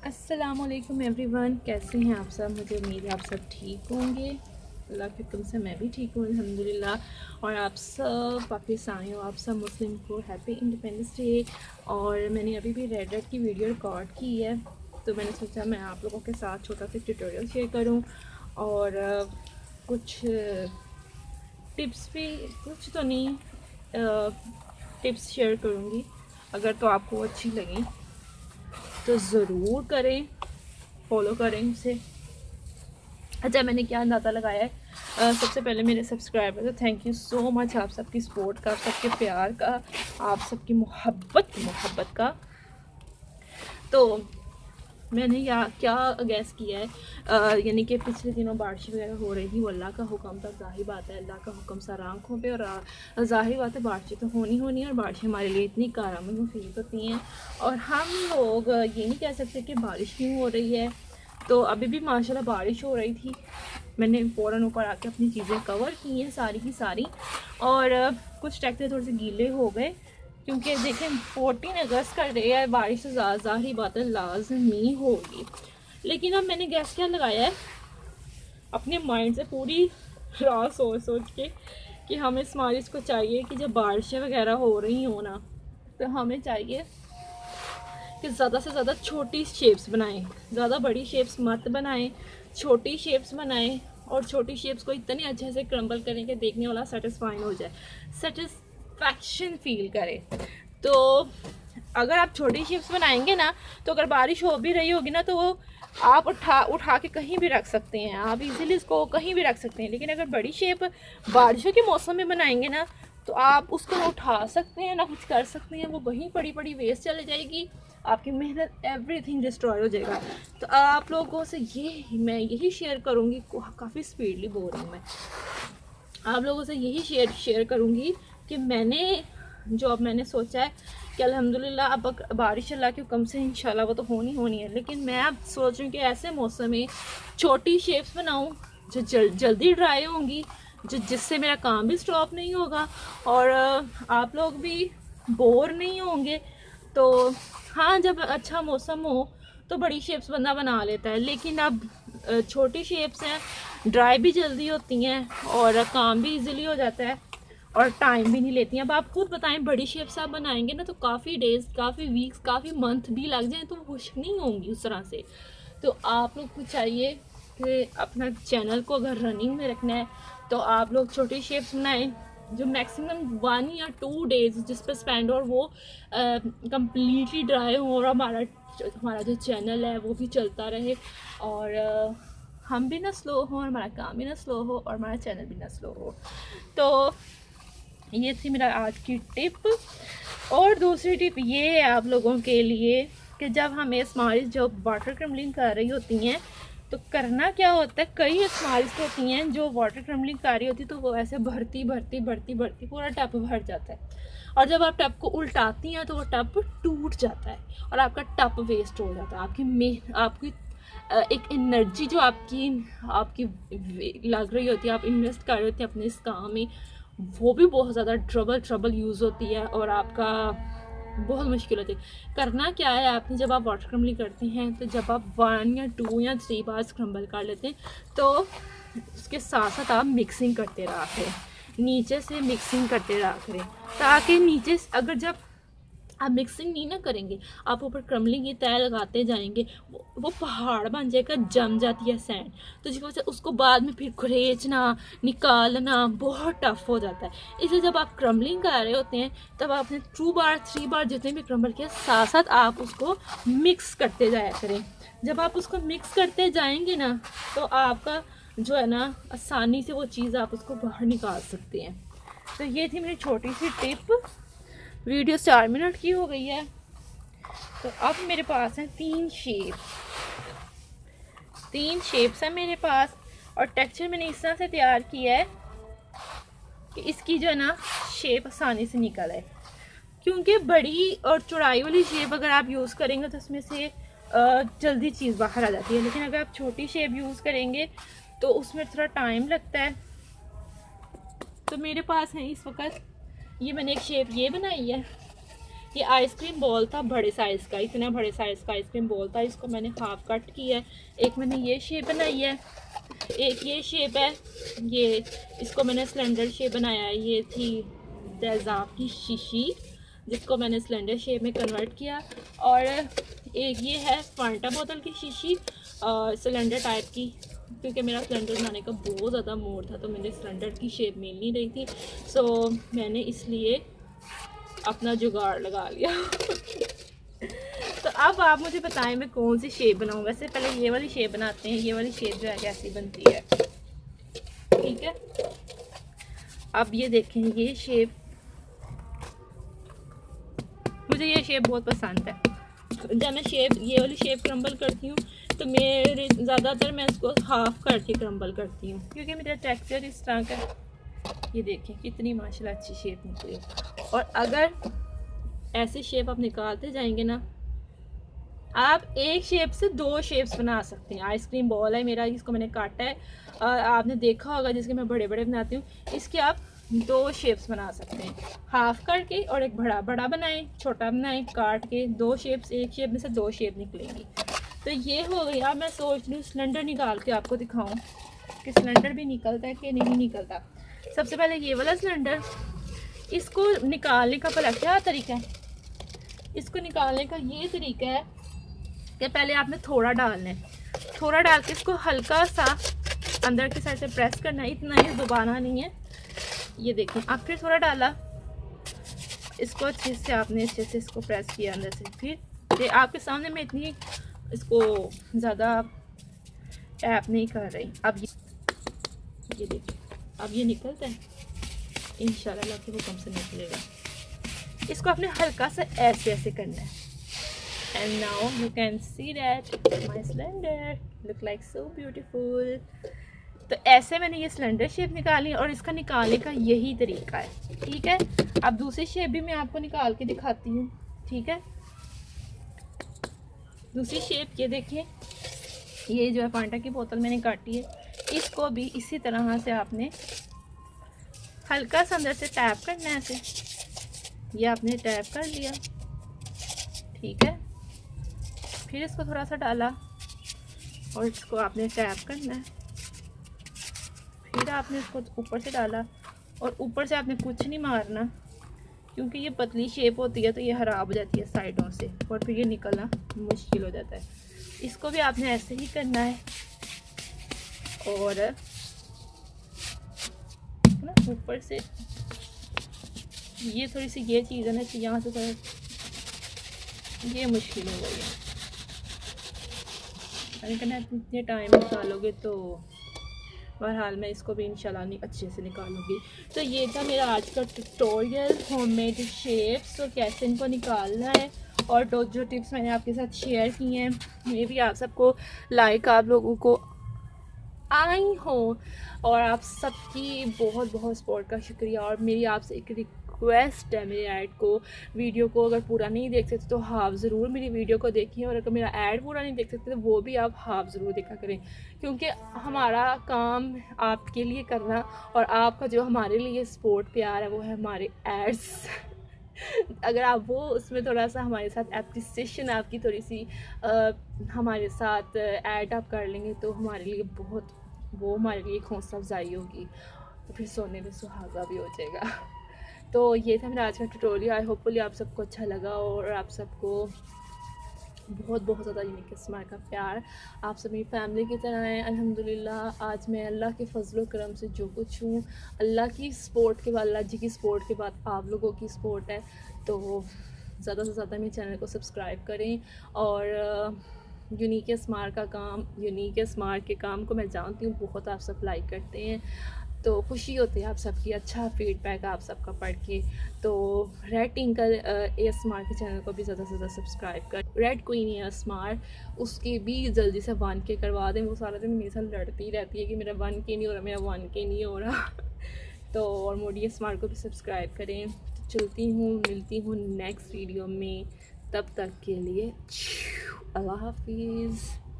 अस्सलामुअलैकुम एवरीवन, कैसे हैं आप सब। मुझे उम्मीद है आप सब ठीक होंगे। अल्लाह के हुक्म से मैं भी ठीक हूँ अल्हम्दुलिल्लाह। और आप सब पाकिस्तानी हो, आप सब मुस्लिम को हैप्पी इंडिपेंडेंस डे। और मैंने अभी भी रेड की वीडियो रिकॉर्ड की है, तो मैंने सोचा मैं आप लोगों के साथ छोटा सा ट्यूटोरियल शेयर करूँ और कुछ टिप्स भी, कुछ तो नहीं, टिप्स शेयर करूँगी। अगर तो आपको अच्छी लगी तो ज़रूर करें, फॉलो करें उसे। अच्छा, मैंने क्या अंदाज़ा लगाया है, सबसे पहले मेरे सब्सक्राइबर, तो थैंक यू सो मच आप सबकी सपोर्ट का, आप सबके प्यार का, आप सबकी मोहब्बत का। तो मैंने क्या गैस किया है, यानी कि पिछले दिनों बारिश वगैरह हो रही थी, वो अल्लाह का हुक्म था। जाहिर बात है अल्लाह का हुक्म सारा आँखों पे, और जाहिर बात है बारिशें तो होनी है, और बारिशें हमारे लिए इतनी कारगर मुफीद होती हैं। और हम लोग ये नहीं कह सकते कि बारिश क्यों हो रही है। तो अभी भी माशाल्लाह बारिश हो रही थी, मैंने फ़ौरन ऊपर आके अपनी चीज़ें कवर की हैं सारी की सारी। और कुछ ट्रैक्टर थोड़े से गीले हो गए, क्योंकि देखें 14 अगस्त का डे है, बारिश तो ज़ाहिर बात है लाजमी होगी। लेकिन अब मैंने गैस क्या लगाया है, अपने माइंड से पूरी रात सोच के कि हमें इस बारिश को चाहिए कि जब बारिशें वगैरह हो रही हो ना, तो हमें चाहिए कि ज़्यादा से ज़्यादा छोटी शेप्स बनाएं, ज़्यादा बड़ी शेप्स मत बनाएं, छोटी शेप्स बनाएं। और छोटी शेप्स को इतने अच्छे से क्रम्बल करें कि देखने वाला सेटिस्फाइड हो जाए, सेटिस्फैक्शन फील करे। तो अगर आप छोटी शेप्स बनाएंगे ना, तो अगर बारिश हो भी रही होगी ना, तो वो आप उठा के कहीं भी रख सकते हैं, आप इजीली इसको कहीं भी रख सकते हैं। लेकिन अगर बड़ी शेप बारिशों के मौसम में बनाएंगे ना, तो आप उसको ना उठा सकते हैं ना कुछ कर सकते हैं, वो वहीं पड़ी वेस्ट चली जाएगी, आपकी मेहनत एवरीथिंग डिस्ट्रॉय हो जाएगा। तो आप लोगों से मैं यही शेयर करूँगी, काफ़ी स्पीडली बोल रही हूँ मैं, आप लोगों से यही शेयर करूँगी कि मैंने सोचा है कि अल्हम्दुलिल्लाह अब बारिश अल्लाह के हुक्म से इंशाल्लाह वो तो होनी है। लेकिन मैं अब सोच रही हूँ कि ऐसे मौसम में छोटी शेप्स बनाऊँ जो जल्दी ड्राई होंगी, जिससे मेरा काम भी स्टॉप नहीं होगा और आप लोग भी बोर नहीं होंगे। तो हाँ, जब अच्छा मौसम हो तो बड़ी शेप्स बंदा बना लेता है, लेकिन अब छोटी शेप्स हैं, ड्राई भी जल्दी होती हैं और काम भी इजीली हो जाता है और टाइम भी नहीं लेती हैं। अब आप खुद बताएं, बड़ी शेप्स आप बनाएंगे ना तो काफ़ी डेज, काफ़ी वीक्स, काफ़ी मंथ भी लग जाएं तो खुश नहीं होंगी उस तरह से। तो आप लोग को चाहिए कि अपना चैनल को अगर रनिंग में रखना है तो आप लोग छोटी शेप्स बनाएं जो मैक्सिमम 1 या 2 डेज जिस पर स्पेंड हो, और वो कम्प्लीटली ड्राई हो और हमारा जो चैनल है वो भी चलता रहे, और हम भी ना स्लो हो, और हमारा काम भी ना स्लो हो, और हमारा चैनल भी ना स्लो हो। तो ये थी मेरा आज की टिप। और दूसरी टिप ये है आप लोगों के लिए कि जब हमें स्माइल्स जो वाटर क्रम्बलिंग कर रही होती हैं, तो करना क्या होता है, कई स्माइल्स होती हैं जो वाटर क्रम्बलिंग कर रही होती, तो वो ऐसे भरती पूरा टब भर जाता है। और जब आप टब को उल्टाती हैं तो वो टब टूट जाता है और आपका टब वेस्ट हो जाता है। आपकी एक एनर्जी जो आपकी लग रही होती है, आप इन्वेस्ट कर रहे होते हैं अपने इस काम में, वो भी बहुत ज़्यादा ट्रबल यूज़ होती है और आपका बहुत मुश्किल होती है। करना क्या है आपने, जब आप वाटर क्रम्बलिंग करते हैं तो जब आप 1 या 2 या 3 बार क्रम्बल कर लेते हैं, तो उसके साथ साथ आप मिक्सिंग करते रहा करें, नीचे से मिक्सिंग करते रहा करें, ताकि नीचे अगर जब आप मिक्सिंग नहीं ना करेंगे, आप ऊपर क्रम्बलिंग की तय लगाते जाएंगे, वो पहाड़ बन जाएगा, जम जाती है सैंड, तो जिसकी वजह से उसको बाद में फिर खरेचना निकालना बहुत टफ हो जाता है। इसलिए जब आप क्रम्बलिंग कर रहे होते हैं तब आपने 2 बार 3 बार जितने भी क्रम्बल किया, साथ साथ आप उसको मिक्स करते जाया करें। जब आप उसको मिक्स करते जाएंगे ना, तो आपका जो है ना, आसानी से वो चीज़ आप उसको बाहर निकाल सकते हैं। तो ये थी मेरी छोटी सी टिप। वीडियो 4 मिनट की हो गई है। तो अब मेरे पास हैं 3 शेप्स हैं मेरे पास, और टेक्सचर मैंने इस तरह से तैयार किया है कि इसकी जो है ना शेप आसानी से निकल आए। क्योंकि बड़ी और चौड़ाई वाली शेप अगर आप यूज़ करेंगे तो उसमें से जल्दी चीज़ बाहर आ जाती है, लेकिन अगर आप छोटी शेप यूज़ करेंगे तो उसमें थोड़ा टाइम लगता है। तो मेरे पास है इस वक्त, ये मैंने एक शेप ये बनाई है, ये आइसक्रीम बॉल था बड़े साइज़ का, इतना बड़े साइज़ का आइसक्रीम बॉल था। इसको मैंने हाफ कट किया है। एक मैंने ये शेप बनाई है, एक ये शेप है, ये इसको मैंने सिलेंडर शेप बनाया है। ये थी तेज़ाब की शीशी जिसको मैंने सिलेंडर शेप में कन्वर्ट किया। और एक ये है फांटा बोतल की शीशी सिलेंडर टाइप की, क्योंकि मेरा सिलेंडर बनाने का बहुत ज़्यादा मूड था तो मेरे सिलेंडर की शेप मिल नहीं रही थी, सो मैंने इसलिए अपना जुगाड़ लगा लिया। तो अब आप मुझे बताएं मैं कौन सी शेप बनाऊँ। वैसे पहले ये वाली शेप बनाते हैं। ये वाली शेप जो है कैसी बनती है, ठीक है। अब ये देखें, ये शेप, मुझे ये शेप बहुत पसंद है। जब मैं ये वाली शेप क्रम्बल करती हूँ तो मेरे ज़्यादातर मैं इसको हाफ करके क्रम्बल करती हूँ, क्योंकि मेरा टेक्सचर इस तरह का। ये देखें कितनी माशाल्लाह अच्छी शेप निकली। और अगर ऐसे शेप आप निकालते जाएंगे ना, आप एक शेप से दो शेप्स बना सकते हैं। आइसक्रीम बॉल है मेरा, इसको मैंने काटा है, आपने देखा होगा जिसके मैं बड़े बड़े बनाती हूँ। इसके आप दो शेप्स बना सकते हैं, हाफ करके और एक बड़ा बड़ा बनाएं, छोटा बनाएं, काट के दो शेप्स, एक शेप में से दो शेप निकलेंगी। तो ये हो गई। अब मैं सोच रही हूँ सिलेंडर निकाल के आपको दिखाऊं कि सिलेंडर भी निकलता है कि नहीं निकलता। सबसे पहले ये वाला सिलेंडर, इसको निकालने का भला क्या तरीका है? इसको निकालने का ये तरीका है कि पहले आपने थोड़ा डालना है, थोड़ा डाल के इसको हल्का सा अंदर की साइड से प्रेस करना है, इतना ही दबाना नहीं है। ये देखें, आप फिर थोड़ा डाला, इसको अच्छे से आपने अच्छे से इसको प्रेस किया अंदर से। फिर ये आपके सामने मैं इतनी इसको ज़्यादा टैप नहीं कर रही। अब ये देखिए, अब ये निकलता है, इंशाल्लाह अल्लाह के हुक्म से निकलेगा। इसको आपने हल्का सा ऐसे ऐसे करना है। And now you can see that my cylinder look like so beautiful. तो ऐसे मैंने ये सिलेंडर शेप निकाली और इसका निकालने का यही तरीका है, ठीक है। अब दूसरी शेप भी मैं आपको निकाल के दिखाती हूँ, ठीक है। दूसरी शेप ये देखिए, ये जो है फांटा की बोतल मैंने काटी है, इसको भी इसी तरह से आपने हल्का सा अंदर से टैप करना है ऐसे। ये आपने टैप कर लिया, ठीक है। फिर इसको थोड़ा सा डाला और इसको आपने टैप करना है। फिर आपने इसको ऊपर से डाला और ऊपर से आपने कुछ नहीं मारना, क्योंकि ये पतली शेप होती है तो ये खराब हो जाती है साइडों से और फिर ये निकलना मुश्किल हो जाता है। इसको भी आपने ऐसे ही करना है। और ना ऊपर से ये थोड़ी सी ये चीज़ है ना कि यहाँ से थोड़ा ये मुश्किल हो गई है। मैंने कहना इतने टाइम निकालोगे तो बहरहाल मैं इसको भी इंशाल्लाह नहीं अच्छे से निकालूंगी। तो ये था मेरा आज का ट्यूटोरियल, होममेड शेप्स और कैसे इनको निकालना है, और जो टिप्स मैंने आपके साथ शेयर की हैं मे भी आप सबको लाइक आप लोगों को आई हो। और आप सबकी बहुत बहुत सपोर्ट का शुक्रिया। और मेरी आपसे एक रिक्वेस्ट है, मेरे ऐड को वीडियो को अगर पूरा नहीं देख सकते तो हाफ ज़रूर मेरी वीडियो को देखिए, और अगर मेरा ऐड पूरा नहीं देख सकते तो वो भी आप हाफ ज़रूर देखा करें, क्योंकि हमारा काम आपके लिए करना और आपका जो हमारे लिए सपोर्ट प्यार है वो है हमारे एड्स। अगर आप वो उसमें थोड़ा सा हमारे साथ एप्रिसिएशन आपकी थोड़ी सी हमारे साथ ऐड आप कर लेंगे तो हमारे लिए बहुत, वो हमारे लिए एक हौसला अफजाई होगी, तो फिर सोने में सुहागा भी हो जाएगा। तो ये था मेरा आज का ट्यूटोरियल। आई होपफुली आप सबको अच्छा लगा और आप सबको बहुत बहुत ज़्यादा यूनिक स्माइल का प्यार। आप सब मेरी फैमिली की तरह हैं अल्हम्दुलिल्लाह। आज मैं अल्लाह के फजल करम से जो कुछ हूँ, अल्लाह की सपोर्ट के बाद, अल्लाह जी की सपोर्ट के बाद आप लोगों की सपोर्ट है। तो ज़्यादा से ज़्यादा मेरे चैनल को सब्सक्राइब करें। और यूनिक स्मार्ट का काम, यूनिक स्मार्ट के काम को मैं जानती हूँ बहुत आप सब लाइक करते हैं, तो खुशी होती है आप सबकी अच्छा फीडबैक आप सबका पढ़ के। तो रेड टिंकल ASMR के चैनल को भी ज़्यादा से ज़्यादा सब्सक्राइब कर, रेड क्वीन ASMR उसके भी जल्दी से 1K करवा दें। वो सारा दिन मेरे साथ लड़ती रहती है कि मेरा 1K नहीं हो रहा, मेरा 1K नहीं हो रहा। तो और मोडी ASMR को भी सब्सक्राइब करें। तो चलती हूँ, मिलती हूँ नेक्स्ट वीडियो में, तब तक के लिए अल्लाह हाफिज़।